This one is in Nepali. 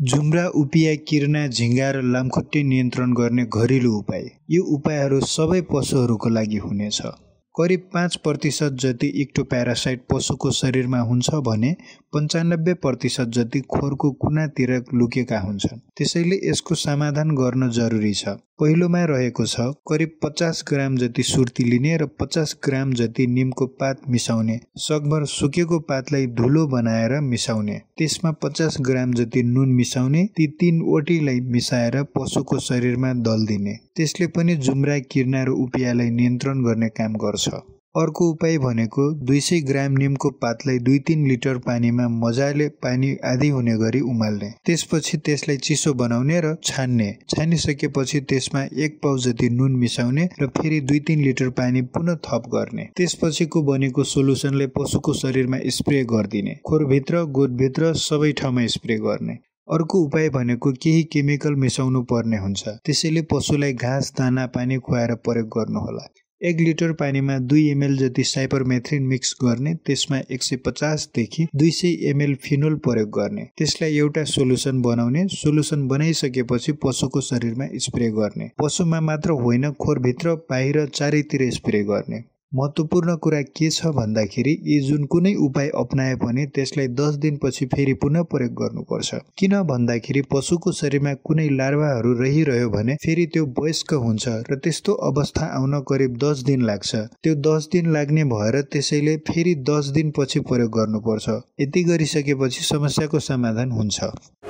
जुम्रा, उपिया, किर्ना, झिंगा र लामखुट्टे नियन्त्रण गर्ने घरेलु उपाय। यो उपायहरू सबै पशुहरूको लागि हुनेछ। करिब 5% जति इक्टोप्यारासाइट पशुको शरीरमा हुन्छ भने 95% जति खोरको कुनातिर लुकेका हुन्छन्। त्यसैले यसको समाधान गर्न जरुरी छ। पहिलोमा रहेको छ करिब 50 ग्राम जति सुर्ती लिने र 50 ग्राम जति निमको पात मिसाउने। सकभर सुकेको पातलाई धुलो बनाएर मिसाउने। त्यसमा 50 ग्राम जति नुन मिसाउने। ती 3 वटीलाई मिसाएर पशुको शरीरमा दल्दिने। त्यसले पनि जुम्रा, किर्ना र उपियालाई नियन्त्रण गर्ने काम गर्छ। अर्को उपाय भनेको 200 ग्राम निमको पातलाई 2-3 लिटर पानीमा मजाले पानी आधी हुने गरी उमाल्ने। त्यसपछि त्यसलाई चिसो बनाउने र छान्ने। छानिसकेपछि त्यसमा 1 पाउ जति नुन मिसाउने र फेरि 2-3 लिटर पानी पुनः थप गर्ने। त्यसपछिको बनेको सोलुसनले पशुको शरीरमा स्प्रे गरिदिने। खोरभित्र, गोठभित्र सबै ठाउँमा स्प्रे गर्ने। अर्को उपाय भनेको केही केमिकल मिसाउनु पर्ने हुन्छ। त्यसैले पशुलाई घाँस, दाना, पानी खुवाएर प्रयोग गर्नुहोला। 1 लिटर पानीमा 2 ml जति साइपरमेथ्रिन मिक्स गर्ने। त्यसमा 150 देखि 200 ml फिनोल प्रयोग गर्ने। त्यसलाई एउटा सोलुसन बनाउने। सोलुसन बनाइसकेपछि पशुको शरीरमा स्प्रे गर्ने। पशुमा मात्र होइन, खोरभित्र, बाहिर चारैतिर स्प्रे गर्ने। महत्त्वपूर्ण कुरा के छ भन्दाखेरि यी जुन कुनै उपाय अपनाए पनि त्यसलाई 10 दिनपछि फेरि पुनः प्रयोग गर्नुपर्छ। किन भन्दाखेरि पशुको शरीरमा कुनै लार्भाहरू रहिरह्यो भने फेरि त्यो वयस्क हुन्छ र त्यस्तो अवस्था आउन करिब 10 दिन लाग्छ। त्यो 10 दिन लाग्ने भएर त्यसैले फेरि 10 दिनपछि प्रयोग गर्नुपर्छ। यति गरिसकेपछि समस्याको समाधान हुन्छ।